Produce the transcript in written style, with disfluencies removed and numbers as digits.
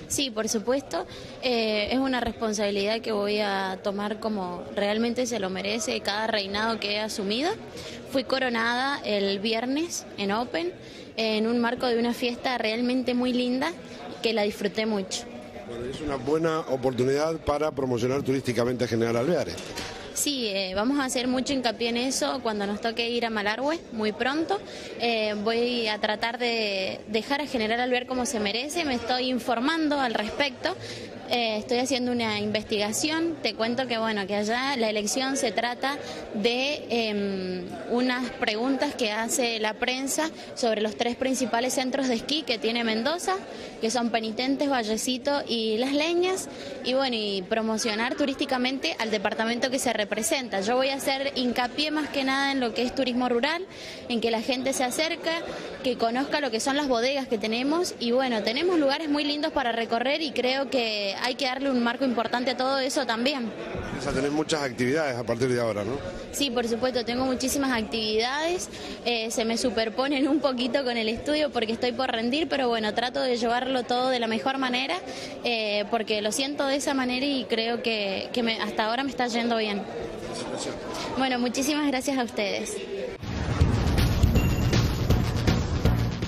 Sí, por supuesto, es una responsabilidad que voy a tomar como realmente se lo merece cada reinado que he asumido. Fui coronada el viernes en Open, en un marco de una fiesta realmente muy linda que la disfruté mucho. Bueno, es una buena oportunidad para promocionar turísticamente General Alvear. Sí, vamos a hacer mucho hincapié en eso cuando nos toque ir a Malargüe muy pronto. Voy a tratar de dejar a General Alvear como se merece, me estoy informando al respecto. Estoy haciendo una investigación, te cuento que bueno, que allá la elección se trata de unas preguntas que hace la prensa sobre los 3 principales centros de esquí que tiene Mendoza, que son Penitentes, Vallecito y Las Leñas, y bueno, y promocionar turísticamente al departamento que se representa. Yo voy a hacer hincapié más que nada en lo que es turismo rural, en que la gente se acerque, que conozca lo que son las bodegas que tenemos, y bueno, tenemos lugares muy lindos para recorrer y creo que hay que darle un marco importante a todo eso también. Vas a tener muchas actividades a partir de ahora, ¿no? Sí, por supuesto, tengo muchísimas actividades, se me superponen un poquito con el estudio porque estoy por rendir, pero bueno, trato de llevarlo todo de la mejor manera, porque lo siento de esa manera y creo que hasta ahora me está yendo bien. Bueno, muchísimas gracias a ustedes.